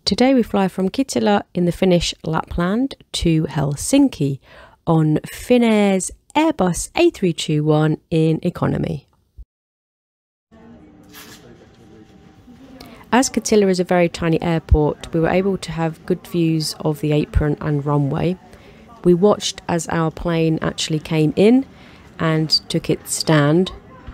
Today we fly from Kittilä in the Finnish Lapland to Helsinki on Finnair's Airbus A321 in economy. As Kittilä is a very tiny airport, we were able to have good views of the apron and runway. We watched as our plane actually came in and took its stand.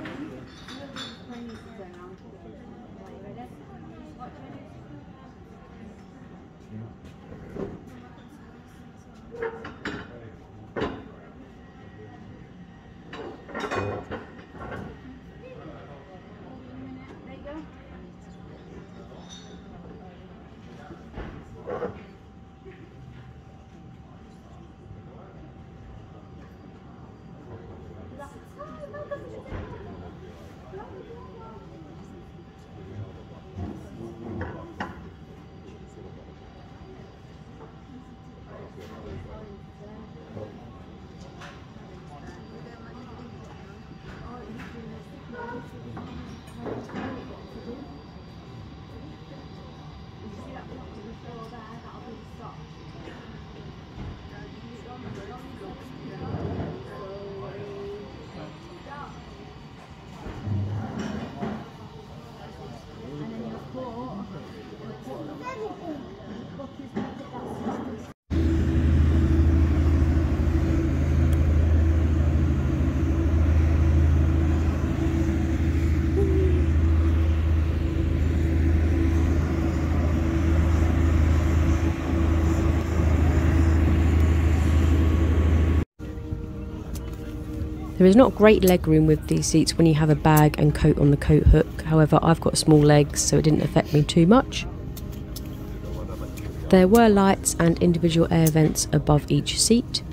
There is not great legroom with these seats when you have a bag and coat on the coat hook. However, I've got small legs, so it didn't affect me too much. There were lights and individual air vents above each seat.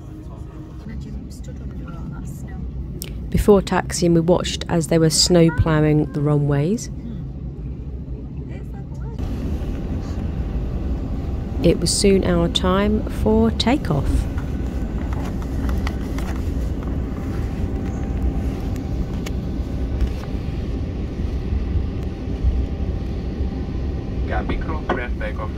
Before taxiing, we watched as they were snow ploughing the runways. It was soon our time for takeoff. Cabin crew, press takeoff.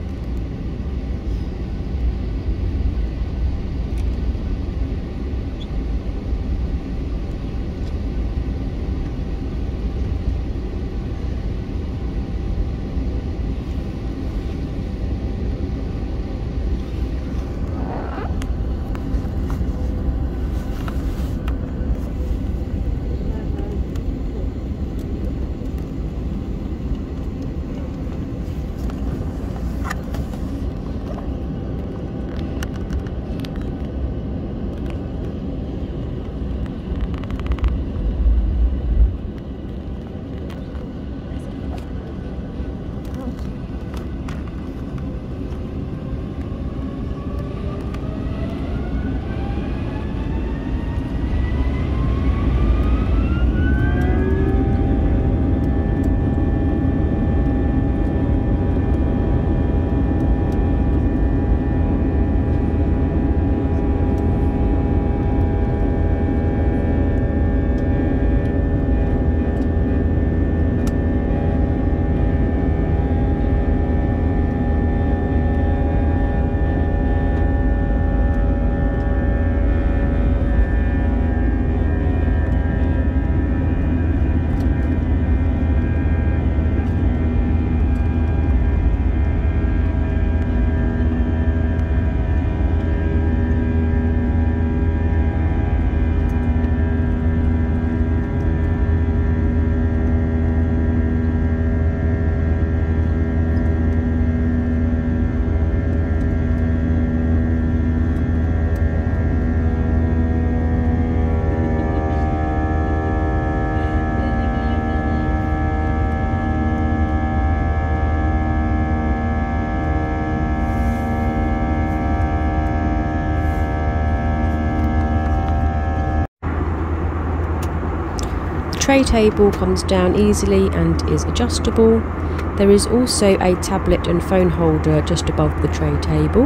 The tray table comes down easily and is adjustable. There is also a tablet and phone holder just above the tray table.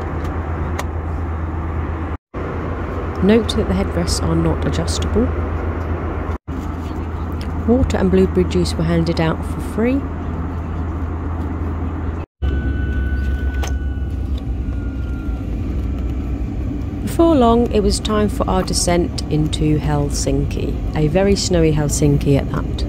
Note that the headrests are not adjustable. Water and blueberry juice were handed out for free. Before long, it was time for our descent into Helsinki, a very snowy Helsinki at that.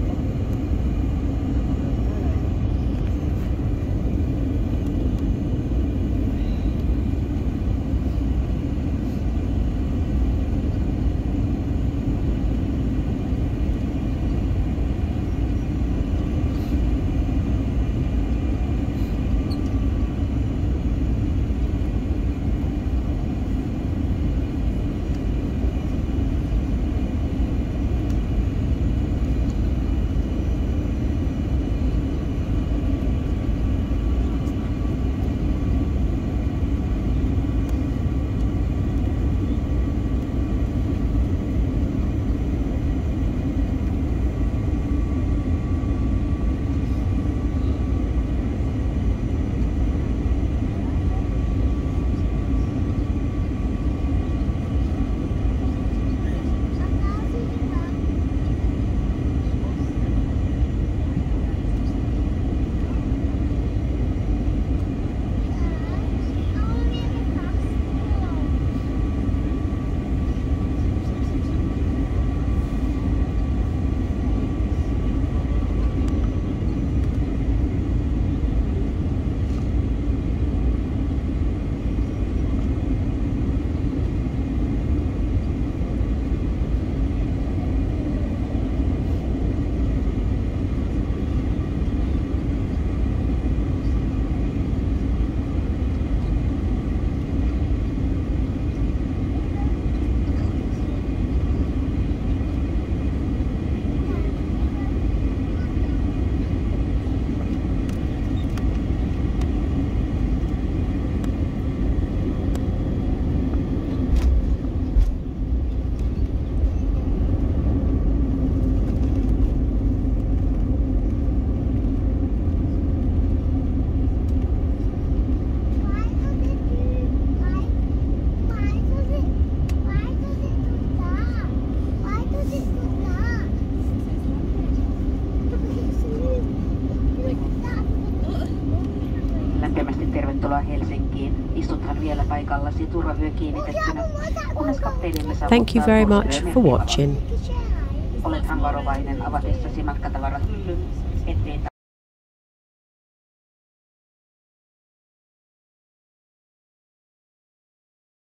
Thank you very much for watching. Olethan varovainen avatessasi matkatavarahyllyn, ettei